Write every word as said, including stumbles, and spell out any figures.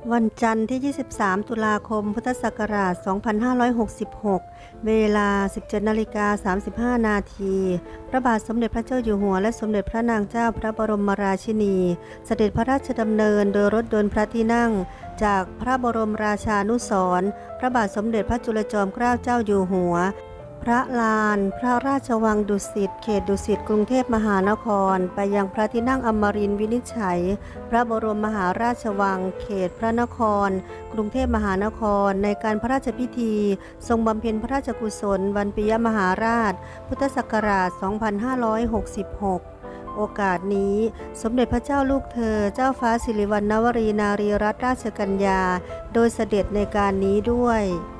วันจันทร์ที่ ยี่สิบสาม ตุลาคม พุทธศักราช สองพันห้าร้อยหกสิบหก เวลา สิบเจ็ดนาฬิกาสามสิบห้า นาที พระบาทสมเด็จพระเจ้าอยู่หัวและสมเด็จพระนางเจ้าพระบรมราชินี เสด็จพระราชดำเนินโดยรถยนต์พระที่นั่งจากพระบรมราชานุสรณ์พระบาทสมเด็จพระจุลจอมเกล้าเจ้าอยู่หัว พระลานพระราชวังดุสิตเขตดุสิตกรุงเทพมหานครไปยังพระที่นั่งอมรินทร์วินิจฉัยพระบรมมหาราชวังเขตพระนครกรุงเทพมหานครในการพระราชพิธีทรงบำเพ็ญพระราชกุศลวันปิยมหาราชพุทธศักราช สองพันห้าร้อยหกสิบหก โอกาสนี้สมเด็จพระเจ้าลูกเธอเจ้าฟ้าสิริวัณณวรีนารีรัตนราชกัญญาโดยเสด็จในการนี้ด้วย